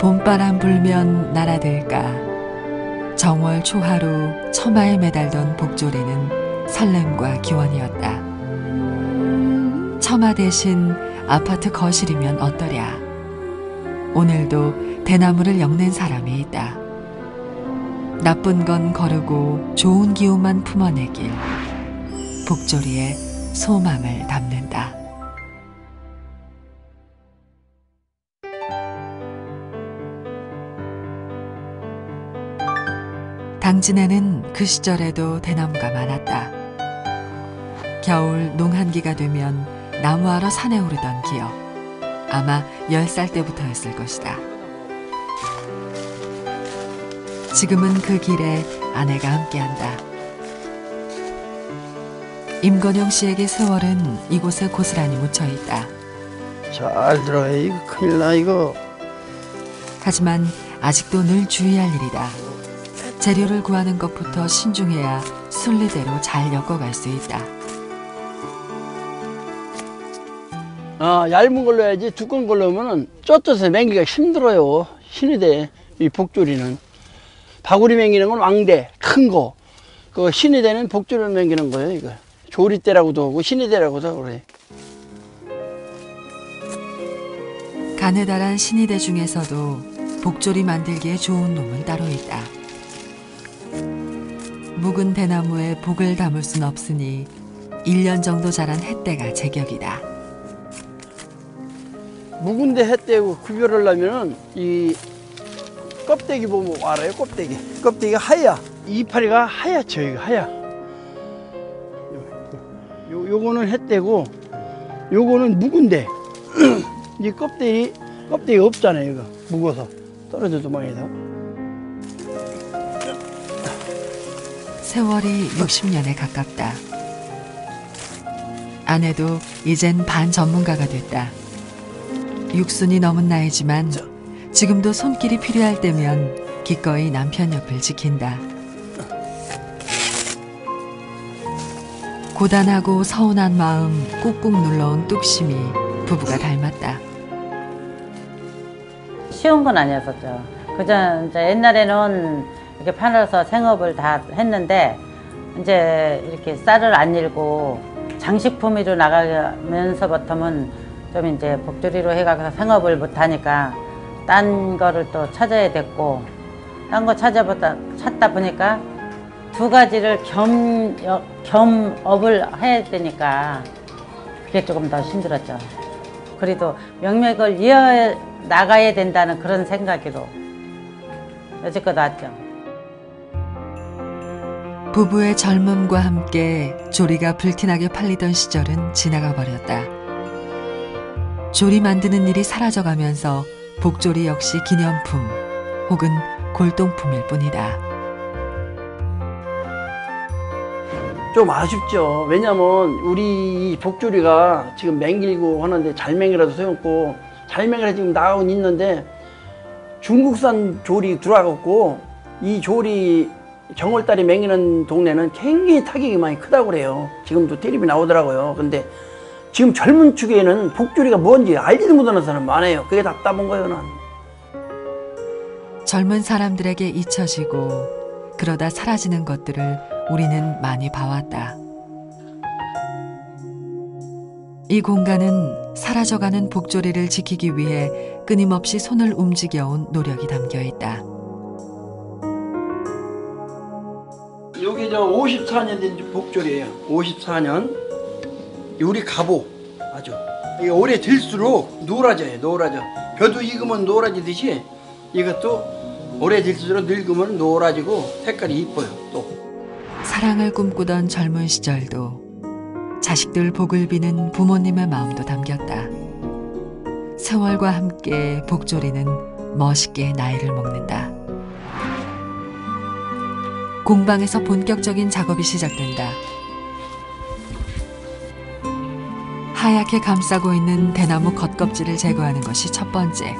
봄바람 불면 날아들까. 정월 초하루 처마에 매달던 복조리는 설렘과 기원이었다. 처마 대신 아파트 거실이면 어떠랴. 오늘도 대나무를 엮는 사람이 있다. 나쁜 건 거르고 좋은 기운만 품어내길. 복조리에 소망을 담는다. 당진에는 그 시절에도 대나무가 많았다. 겨울 농한기가 되면 나무하러 산에 오르던 기억. 아마 10살 때부터였을 것이다. 지금은 그 길에 아내가 함께한다. 임건영 씨에게 세월은 이곳에 고스란히 묻혀있다. 잘 들어야 이거 큰일 나 이거. 하지만 아직도 늘 주의할 일이다. 재료를 구하는 것부터 신중해야 순리대로 잘 엮어갈 수 있다. 얇은 걸로 해야지 두꺼운 걸로 하면은 쪄쪄서 맹기가 힘들어요. 신이 돼. 이 복조리는 바구리 맹기는 건 왕대 큰 거. 그 신이 되는 복조리를 맹기는 거예요. 이거 조리대라고도 하고 신이 대라고도 그래. 가느다란 신이대 중에서도 복조리 만들기에 좋은 놈은 따로 있다. 묵은 대나무에 복을 담을 순 없으니 1년 정도 자란 햇대가 제격이다. 묵은데 햇대고 구별을 하면은 이 껍데기 보면 알아요. 껍데기가 하얘. 이파리가 하얗죠. 이거 하얘. 요거는 햇대고 요거는 묵은데 이 껍데기가 없잖아요. 이거 묵어서 떨어져도 망해서. 세월이 60년에 가깝다. 아내도 이젠 반 전문가가 됐다. 육순이 넘은 나이지만 지금도 손길이 필요할 때면 기꺼이 남편 옆을 지킨다. 고단하고 서운한 마음 꾹꾹 눌러온 뚝심이 부부가 닮았다. 쉬운 건 아니었었죠. 그저 이제 옛날에는 이렇게 팔아서 생업을 다 했는데 이제 이렇게 쌀을 안 일고 장식품으로 나가면서부터는 좀 이제 복조리로 해가서 생업을 못 하니까 딴 거를 또 찾아야 됐고, 딴 거 찾다 보니까 두 가지를 겸업을 해야 되니까 그게 조금 더 힘들었죠. 그래도 명맥을 이어 나가야 된다는 그런 생각으로 여지껏 왔죠. 부부의 젊음과 함께 조리가 불티나게 팔리던 시절은 지나가 버렸다. 조리 만드는 일이 사라져가면서 복조리 역시 기념품 혹은 골동품일 뿐이다. 좀 아쉽죠. 왜냐면 우리 복조리가 지금 맹길고 하는데 잘 맹이라도 소용없고 잘 맹이라 지금 나오고 있는데 중국산 조리 들어와갖고 이 조리 정월달에 맹이는 동네는 굉장히 타격이 많이 크다고 그래요. 지금도 텔레비 나오더라고요. 근데 지금 젊은 축에는 복조리가 뭔지 알지도 못하는 사람 많아요. 그게 답답한 거예요. 난. 젊은 사람들에게 잊혀지고 그러다 사라지는 것들을 우리는 많이 봐왔다. 이 공간은 사라져가는 복조리를 지키기 위해 끊임없이 손을 움직여온 노력이 담겨있다. 여기 저 54년 된 복조리예요. 54년. 우리 갑오 아주 이게 오래 들수록 노라져요. 벼도 익으면 노라지듯이 이것도 오래 들수록 늙으면 노라지고 색깔이 이뻐요. 또 사랑을 꿈꾸던 젊은 시절도 자식들 복을 비는 부모님의 마음도 담겼다. 세월과 함께 복조리는 멋있게 나이를 먹는다. 공방에서 본격적인 작업이 시작된다. 하얗게 감싸고 있는 대나무 겉껍질을 제거하는 것이 첫 번째.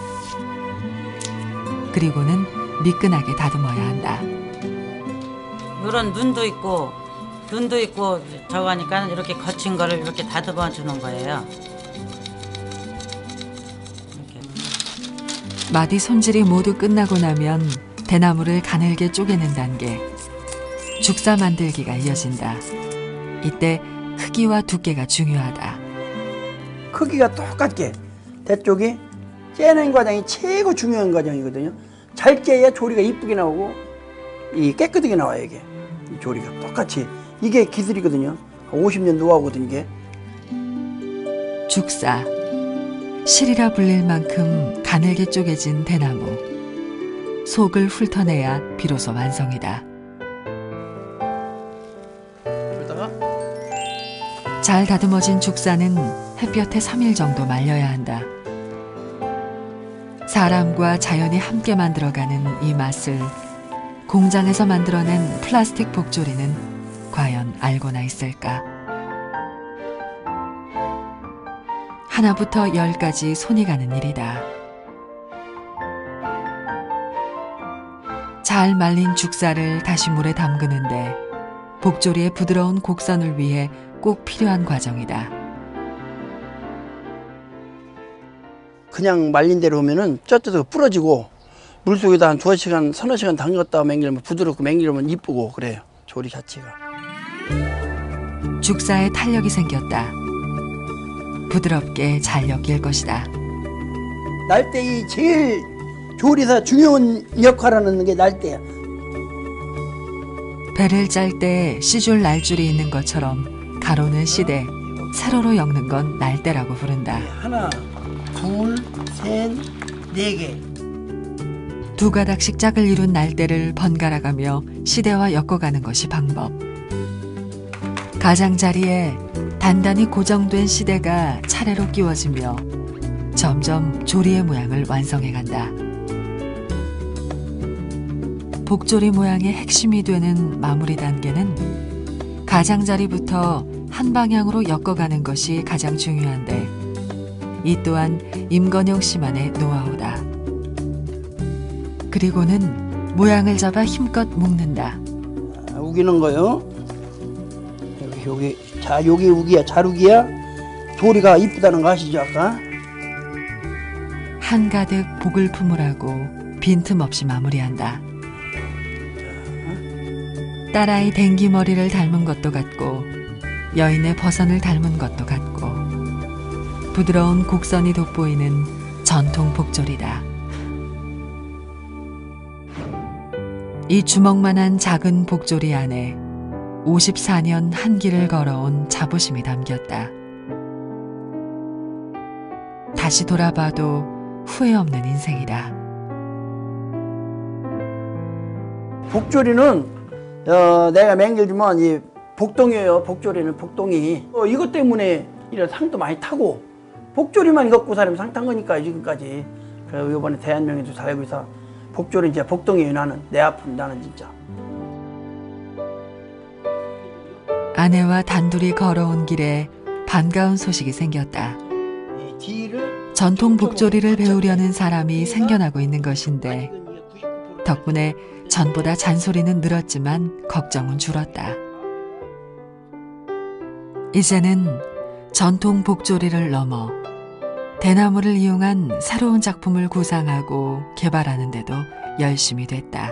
그리고는 미끈하게 다듬어야 한다. 이런 눈도 있고 저거 하니까 이렇게 거친 거를 이렇게 다듬어 주는 거예요. 이렇게. 마디 손질이 모두 끝나고 나면 대나무를 가늘게 쪼개는 단계. 죽사 만들기가 이어진다. 이때 크기와 두께가 중요하다. 크기가 똑같게 대쪽이 째는 과정이 최고 중요한 과정이거든요. 잘 째야 조리가 이쁘게 나오고 이 깨끗하게 나와요. 이게 이 조리가 똑같이 이게 기술이거든요. 50년 노하우거든요. 이게 죽사. 실이라 불릴 만큼 가늘게 쪼개진 대나무. 속을 훑어내야 비로소 완성이다. 그러다가 잘 다듬어진 죽사는 햇볕에 3일 정도 말려야 한다. 사람과 자연이 함께 만들어가는 이 맛을 공장에서 만들어낸 플라스틱 복조리는 과연 알고나 있을까? 하나부터 10까지 손이 가는 일이다. 잘 말린 죽사를 다시 물에 담그는데 복조리의 부드러운 곡선을 위해 꼭 필요한 과정이다. 그냥 말린 대로 오면은 쪄져서 부러지고 물속에다 한 2시간, 3시간 담갔다 맹기면 부드럽고 맹기면 이쁘고 그래요. 조리 자체가. 죽사에 탄력이 생겼다. 부드럽게 잘 엮일 것이다. 날대이 제일 조리사 중요한 역할을 하는 게 날대야. 배를 짤 때 씨줄 날줄이 있는 것처럼 가로는 시대, 세로로 엮는 건 날대라고 부른다. 하나, 둘, 셋, 4개. 2가닥씩 짝을 이룬 날대를 번갈아가며 시대와 엮어가는 것이 방법. 가장자리에 단단히 고정된 시대가 차례로 끼워지며 점점 조리의 모양을 완성해간다. 복조리 모양의 핵심이 되는 마무리 단계는 가장자리부터 한 방향으로 엮어가는 것이 가장 중요한데 이 또한 임건영 씨만의 노하우다. 그리고는 모양을 잡아 힘껏 묶는다. 우기는 거요. 여기 자 여기 우기야, 잘 우기야. 조리가 이쁘다는 거 아시죠 아까? 한가득 복을 품으라고 빈틈없이 마무리한다. 딸아이 댕기머리를 닮은 것도 같고 여인의 버선을 닮은 것도 같고 부드러운 곡선이 돋보이는 전통 복조리다. 이 주먹만한 작은 복조리 안에 54년 한 길을 걸어온 자부심이 담겼다. 다시 돌아봐도 후회 없는 인생이다. 복조리는 내가 맹겨주면 이 복동이에요. 복조리는 복동이. 이것 때문에 이런 상도 많이 타고 복조리만 갖고 살면 상 탄 거니까 지금까지. 그래서 이번에 대한민국에도 살고 있어. 복조리 이제 복동이에요. 나는 내 아픔 나는 진짜. 아내와 단둘이 걸어온 길에 반가운 소식이 생겼다. 전통 복조리를 배우려는 사람이 생겨나고 있는 것인데 덕분에 전보다 잔소리는 늘었지만 걱정은 줄었다. 이제는 전통 복조리를 넘어 대나무를 이용한 새로운 작품을 구상하고 개발하는 데도 열심히 됐다.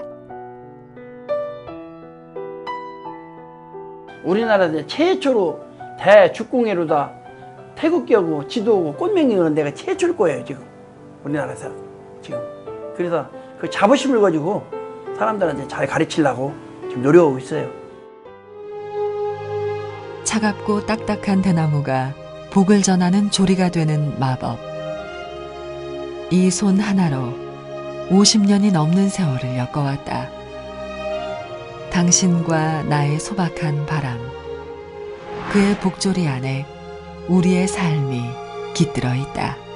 우리나라에서 최초로 대죽공예로다 태극기하고 지도하고 꽃맹이는 데가 최초일 거예요 지금 우리나라에서 지금. 그래서 그 자부심을 가지고 사람들한테 잘 가르치려고 지금 노력하고 있어요. 차갑고 딱딱한 대나무가 복을 전하는 조리가 되는 마법. 이 손 하나로 50년이 넘는 세월을 엮어왔다. 당신과 나의 소박한 바람, 그의 복조리 안에 우리의 삶이 깃들어 있다.